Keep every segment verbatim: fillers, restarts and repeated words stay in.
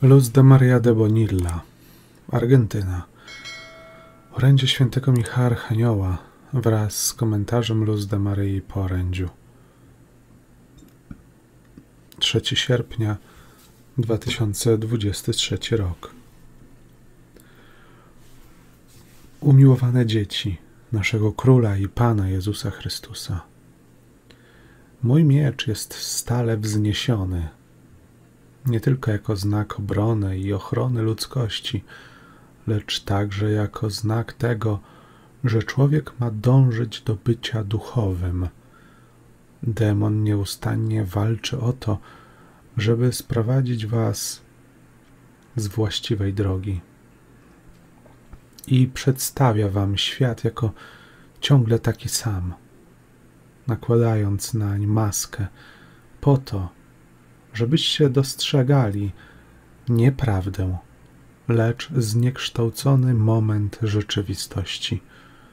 Luz de Maria de Bonilla, Argentyna. Orędzie świętego Michała Archanioła wraz z komentarzem Luz de Maryi po orędziu. trzeciego sierpnia dwa tysiące dwudziesty trzeci rok. Umiłowane dzieci naszego Króla i Pana Jezusa Chrystusa. Mój miecz jest stale wzniesiony, nie tylko jako znak obrony i ochrony ludzkości, lecz także jako znak tego, że człowiek ma dążyć do bycia duchowym. Demon nieustannie walczy o to, żeby sprowadzić was z właściwej drogi i przedstawia wam świat jako ciągle taki sam, nakładając nań maskę po to, żebyście dostrzegali nie prawdę, lecz zniekształcony moment rzeczywistości.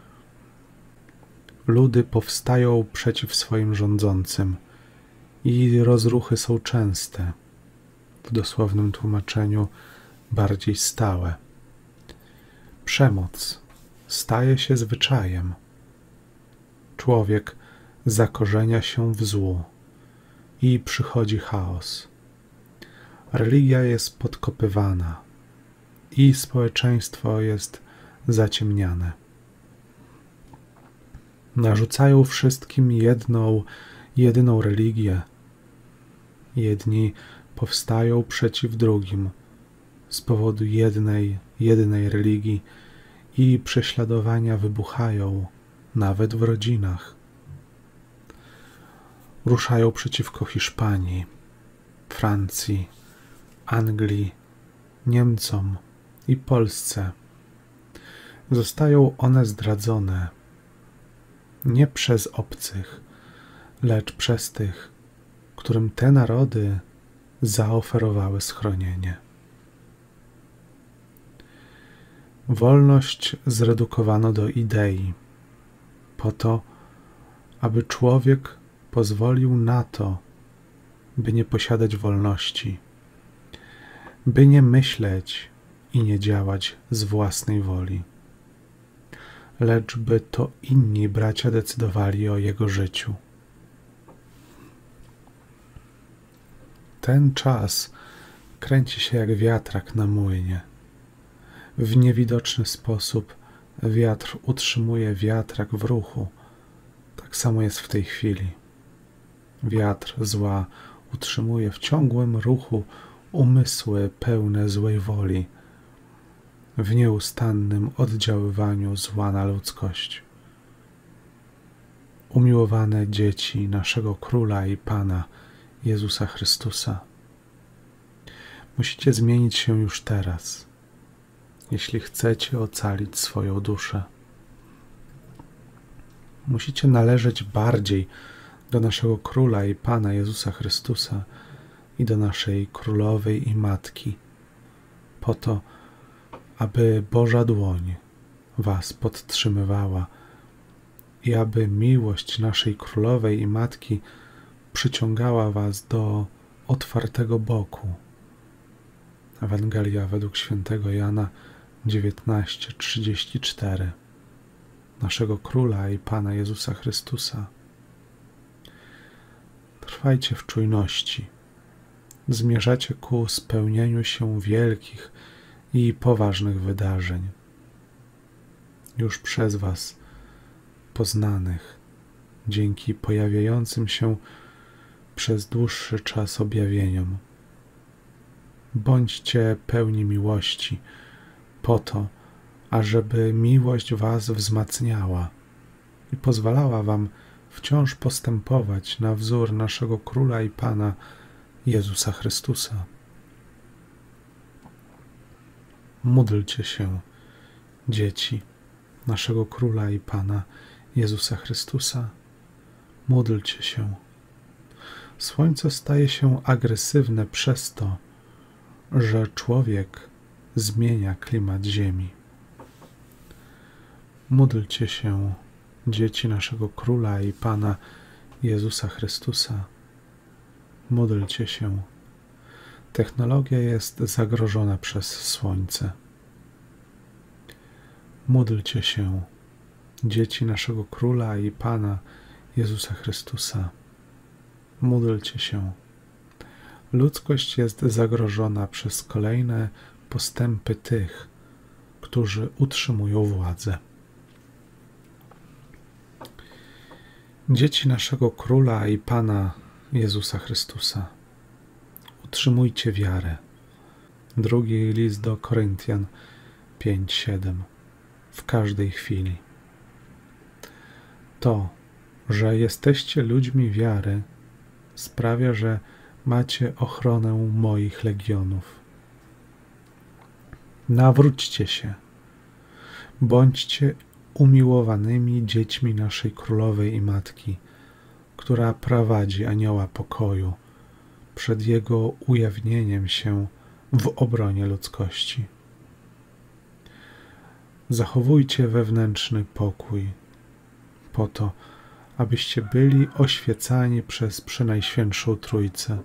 Ludy powstają przeciw swoim rządzącym i rozruchy są częste, w dosłownym tłumaczeniu bardziej stałe. Przemoc staje się zwyczajem. Człowiek zakorzenia się w złu i przychodzi chaos. Religia jest podkopywana i społeczeństwo jest zaciemniane. Narzucają wszystkim jedną, jedyną religię. Jedni powstają przeciw drugim z powodu jednej, jedynej religii i prześladowania wybuchają nawet w rodzinach. Ruszają przeciwko Hiszpanii, Francji, Anglii, Niemcom i Polsce. Zostają one zdradzone nie przez obcych, lecz przez tych, którym te narody zaoferowały schronienie. Wolność zredukowano do idei, po to, aby człowiek pozwolił na to, by nie posiadać wolności, by nie myśleć i nie działać z własnej woli, lecz by to inni bracia decydowali o jego życiu. Ten czas kręci się jak wiatrak na młynie. W niewidoczny sposób wiatr utrzymuje wiatrak w ruchu. Tak samo jest w tej chwili. Wiatr zła utrzymuje w ciągłym ruchu umysły pełne złej woli, w nieustannym oddziaływaniu zła na ludzkość. Umiłowane dzieci naszego Króla i Pana Jezusa Chrystusa, musicie zmienić się już teraz, jeśli chcecie ocalić swoją duszę. Musicie należeć bardziej do naszego Króla i Pana Jezusa Chrystusa i do naszej Królowej i Matki, po to, aby Boża dłoń was podtrzymywała i aby miłość naszej Królowej i Matki przyciągała was do otwartego boku. Ewangelia według świętego Jana dziewiętnaście trzydzieści cztery. Naszego Króla i Pana Jezusa Chrystusa. Trwajcie w czujności. Zmierzacie ku spełnieniu się wielkich i poważnych wydarzeń, już przez was poznanych, dzięki pojawiającym się przez dłuższy czas objawieniom. Bądźcie pełni miłości, po to, ażeby miłość was wzmacniała i pozwalała wam wciąż postępować na wzór naszego Króla i Pana Jezusa Chrystusa. Módlcie się, dzieci naszego Króla i Pana Jezusa Chrystusa. Módlcie się. Słońce staje się agresywne przez to, że człowiek zmienia klimat ziemi. Módlcie się, dzieci naszego Króla i Pana Jezusa Chrystusa. Módlcie się. Technologia jest zagrożona przez słońce. Módlcie się, dzieci naszego Króla i Pana Jezusa Chrystusa. Módlcie się. Ludzkość jest zagrożona przez kolejne postępy tych, którzy utrzymują władzę. Dzieci naszego Króla i Pana Jezusa Chrystusa, utrzymujcie wiarę. Drugi list do Koryntian pięć siedem. W każdej chwili. To, że jesteście ludźmi wiary, sprawia, że macie ochronę moich legionów. Nawróćcie się. Bądźcie umiłowanymi dziećmi naszej Królowej i Matki, która prowadzi anioła pokoju przed jego ujawnieniem się w obronie ludzkości. Zachowujcie wewnętrzny pokój, po to, abyście byli oświecani przez Przenajświętszą Trójcę.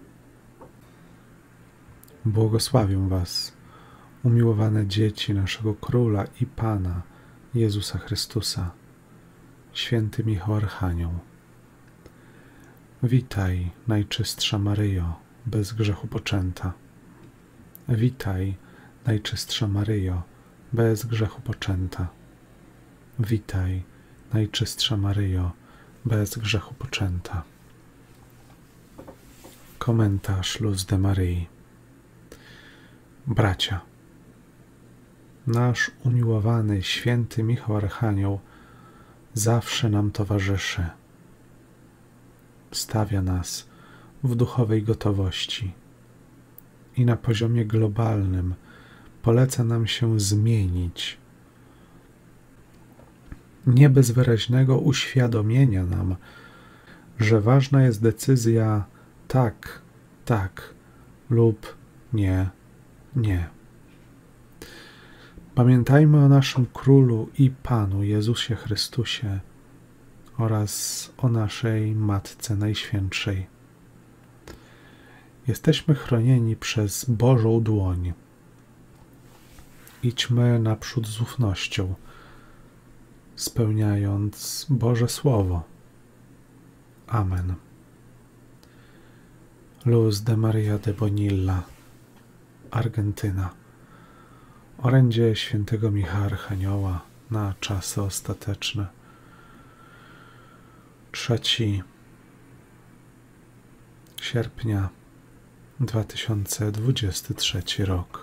Błogosławię was, umiłowane dzieci naszego Króla i Pana Jezusa Chrystusa, święty Michał Archanioł. Witaj, Najczystsza Maryjo, bez grzechu poczęta. Witaj, Najczystsza Maryjo, bez grzechu poczęta. Witaj, Najczystsza Maryjo, bez grzechu poczęta. Komentarz Luz de Maryi. Bracia, nasz umiłowany święty Michał Archanioł zawsze nam towarzyszy. Stawia nas w duchowej gotowości i na poziomie globalnym poleca nam się zmienić. Nie bez wyraźnego uświadomienia nam, że ważna jest decyzja tak, tak lub nie, nie. Pamiętajmy o naszym Królu i Panu Jezusie Chrystusie oraz o naszej Matce Najświętszej. Jesteśmy chronieni przez Bożą dłoń. Idźmy naprzód z ufnością, spełniając Boże Słowo. Amen. Luz de Maria de Bonilla, Argentyna. Orędzie świętego Michała Archanioła na czasy ostateczne. trzeciego sierpnia dwa tysiące dwudziesty trzeci rok.